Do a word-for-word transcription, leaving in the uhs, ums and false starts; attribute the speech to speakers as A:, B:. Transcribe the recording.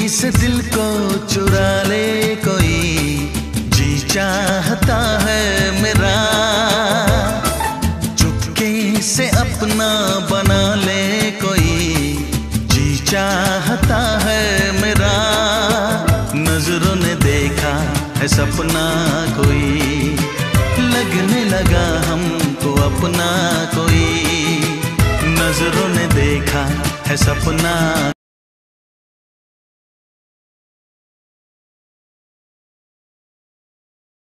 A: से दिल को चुरा ले कोई, जी चाहता है मेरा। चुपके से अपना बना ले कोई, जी चाहता है मेरा। नजरों ने देखा है सपना कोई, लगने लगा हमको अपना कोई। नजरों ने देखा है सपना